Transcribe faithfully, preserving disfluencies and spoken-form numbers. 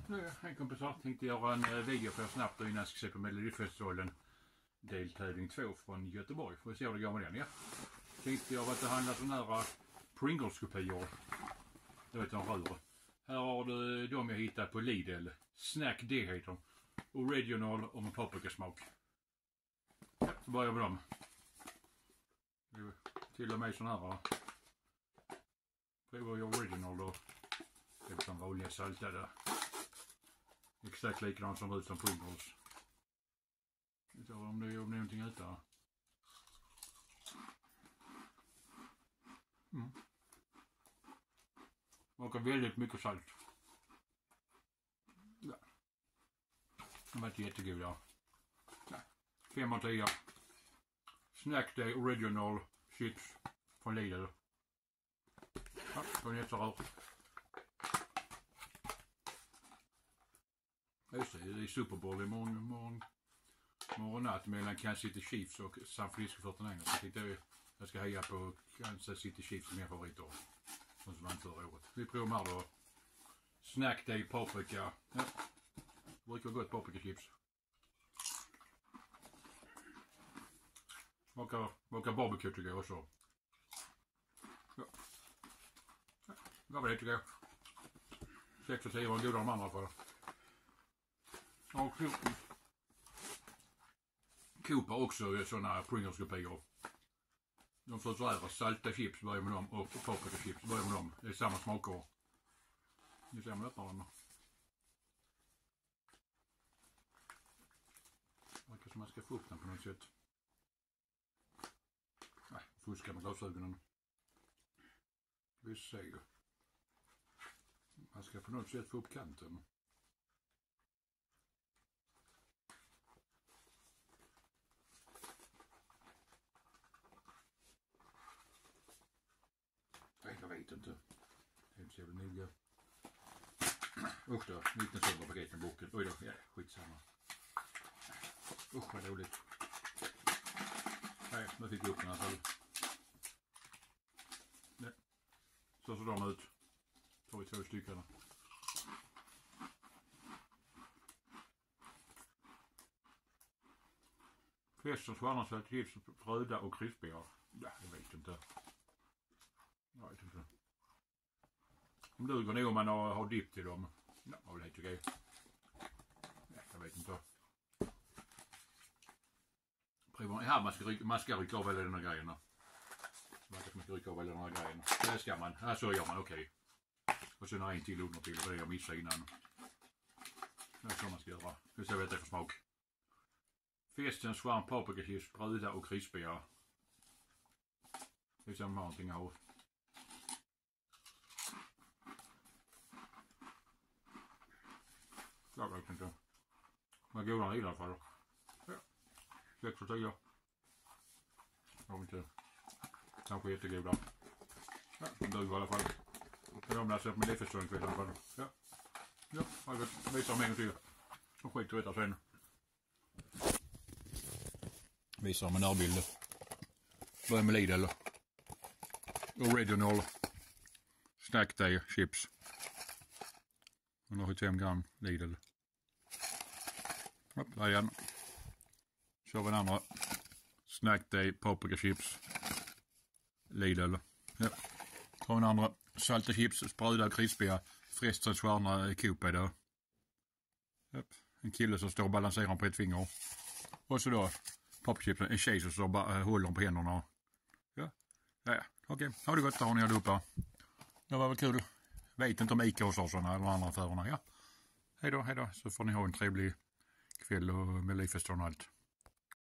Nu, hej kompisar, tänkte göra en eh, video för snabbt innan jag ska se på Melodifestivalen deltävling två från Göteborg. Får vi se hur det går med den, ja. Tänkte jag att det handlar sån här Pringleskopior. Det vet jag rör. Här har du de jag hittat på Lidl. Snack D heter de. Original och med paprikasmak. Ja, så börjar vi med dem. Det är till och med sån här. Provar jag original då. Det är som vanliga saltade. Exakt likadant som ut som Pringles. Vi tar om det är om någonting ute. Mm. Smakar väldigt mycket salt. Ja. De var inte jättegoda. Ja. fem av tio. Snack Day Original chips från Lidl. Ja, på nästa rör. Just det, det är Super Bowl imorgon, imorgon, morgon natt mellan Kansas City Chiefs och San Francisco fyrtionio. Så tänkte jag jag ska heja på Kansas City Chiefs som är favorit då. Som som vann förra året. Vi provar här då. Snack Day paprika. Ja. Det brukar vara gott paprikachips. Smakar, smakar barbecue tycker jag också. Ja. Ja, vad var det tycker jag. sex och tio var goda de andra för. Och Coop har också sådana Pringleskopior. De får så här salta chips börjar med dem och paprikachips börjar med dem. Det är samma smaker. Nu ser man öppnar den. Det verkar som man ska få upp den på något sätt. Nej, fuskar med glasögonen. Vi ser ju. Man ska på något sätt få upp kanten. Nej, jag vet inte. Det är inte så jävla noga. Usch då, liten sån paket med boken. Oj då, ja, skitsamma. Usch vad dåligt. Nej, nu fick vi upp den i alla fall. Ja. Så ser de ut. Tar vi två stycken. Fläsk och stjärnarsalt chips röda och krispiga. Ja, jag vet inte. Jag vet inte. Om duger nog om man har, har dipp till dem. Ja, det var lite okej. Ja, jag vet inte. Prova. Ja, man ska, rycka, man ska rycka av alla de här grejerna. Man ska rycka av alla de här grejerna. Det ska man. Ja, så gör man, okej. Och sen har en till under till. Och det jag missade innan. Det är så man ska göra. Nu ser vi vad det är för smak. Festens skärm, paprikachips, bröda och krispiga. Det är som någonting av. Jag vet inte. Men goda i alla fall. Ja. sex och tio. Jag vet inte. Kanske jättegoda. Ja, de duger i alla fall. Jag har sett med Melodifestivalen kväll i alla fall. Ja. Ja, jag vet. Visar dem en gång till. Så skiter vi detta sen. Visar dem en närbild. Börjar med Lidl. Original. Snack Day chips. hundrasjuttiofem gram Lidl. Upp, där igen. Kör vi den andra. Snack Day paprikachips. Lidl. Ja. Tar vi den andra. Salta chips, spröda, krispiga. Frestens stjärna Coop är det. Upp. En kille som står och balanserar på ett finger. Och så då paprikachipsen. En tjej som står och bara håller på händerna. Ja. Ja, ja. Okej. Ha det gott, där har ni allihopa. Det var väl kul. Vet inte om Ica hos oss eller andra affärerna. Ja. Hej då, hej då. Så får ni ha en trevlig kväll och med Melodifestivalen och allt.